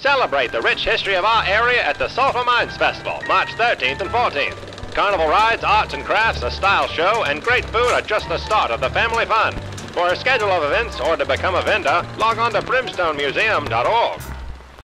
Celebrate the rich history of our area at the Sulphur Mines Festival, March 13th and 14th. Carnival rides, arts and crafts, a style show, and great food are just the start of the family fun. For a schedule of events or to become a vendor, log on to brimstonemuseum.org.